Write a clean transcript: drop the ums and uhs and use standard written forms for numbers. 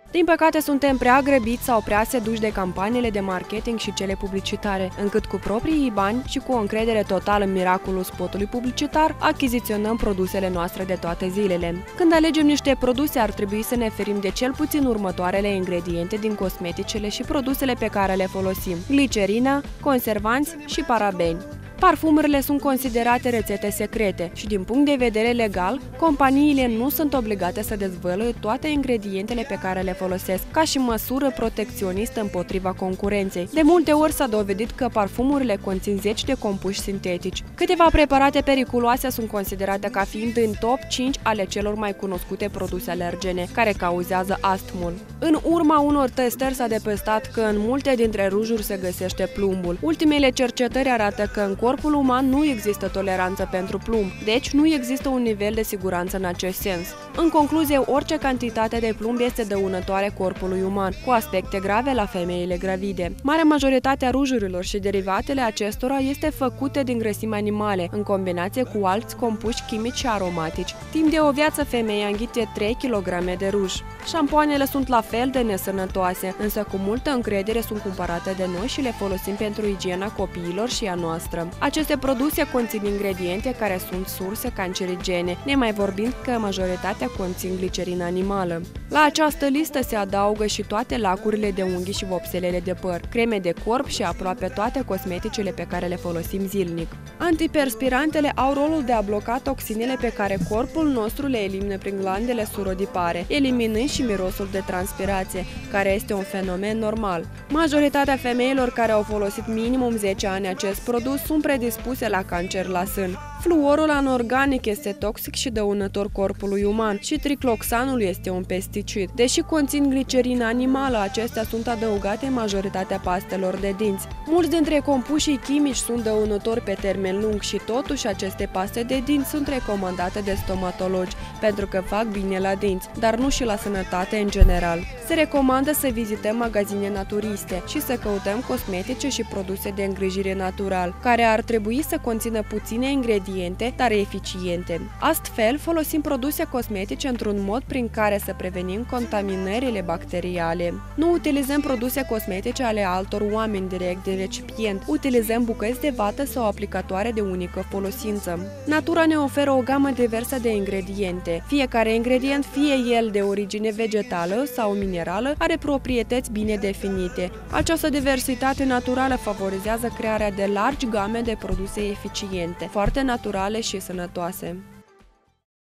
Din păcate, suntem prea grăbiți sau prea seduși de campaniile de marketing și cele publicitare, încât cu proprii bani și cu o încredere totală în miracolul spotului publicitar, achiziționăm produsele noastre de toate zilele. Când alegem niște produse, ar trebui să ne ferim de cel puțin următoarele ingrediente din cosmeticele și produsele pe care le folosim: glicerină, conservanți și parabeni. Parfumurile sunt considerate rețete secrete și, din punct de vedere legal, companiile nu sunt obligate să dezvăluie toate ingredientele pe care le folosesc, ca și măsură protecționistă împotriva concurenței. De multe ori s-a dovedit că parfumurile conțin zeci de compuși sintetici. Câteva preparate periculoase sunt considerate ca fiind în top 5 ale celor mai cunoscute produse alergene, care cauzează astmul. În urma unor testări s-a depăstat că în multe dintre rujuri se găsește plumbul. Ultimele cercetări arată că în corpul uman nu există toleranță pentru plumb, deci nu există un nivel de siguranță în acest sens. În concluzie, orice cantitate de plumb este dăunătoare corpului uman, cu aspecte grave la femeile gravide. Marea majoritate a rujurilor și derivatele acestora este făcute din grăsimi animale, în combinație cu alți compuși chimici și aromatici. Timp de o viață, femeia înghite 3 kg de ruj. Șampoanele sunt la fel de nesănătoase, însă cu multă încredere sunt cumpărate de noi și le folosim pentru igiena copiilor și a noastră. Aceste produse conțin ingrediente care sunt surse cancerigene, nemai vorbind că majoritatea conțin glicerină animală. La această listă se adaugă și toate lacurile de unghii și vopselele de păr, creme de corp și aproape toate cosmeticele pe care le folosim zilnic. Antiperspirantele au rolul de a bloca toxinele pe care corpul nostru le elimină prin glandele surodipare, eliminând și mirosul de transpirație, care este un fenomen normal. Majoritatea femeilor care au folosit minimum 10 ani acest produs sunt predispuse la cancer la sân. Fluorul anorganic este toxic și dăunător corpului uman și tricloxanul este un pesticid. Deși conțin glicerină animală, acestea sunt adăugate în majoritatea pastelor de dinți. Mulți dintre compușii chimici sunt dăunători pe termen lung și totuși aceste paste de dinți sunt recomandate de stomatologi pentru că fac bine la dinți, dar nu și la sănătate în general. Se recomandă să vizităm magazine naturiste și să căutăm cosmetice și produse de îngrijire natural, care ar trebui să conțină puține ingrediente, dar eficiente. Astfel, folosim produse cosmetice într-un mod prin care să prevenim contaminările bacteriale. Nu utilizăm produse cosmetice ale altor oameni direct din recipient. Utilizăm bucăți de vată sau aplicatoare de unică folosință. Natura ne oferă o gamă diversă de ingrediente. Fiecare ingredient, fie el de origine vegetală sau minerală, are proprietăți bine definite. Această diversitate naturală favorizează crearea de largi game de produse eficiente, foarte naturale și sănătoase.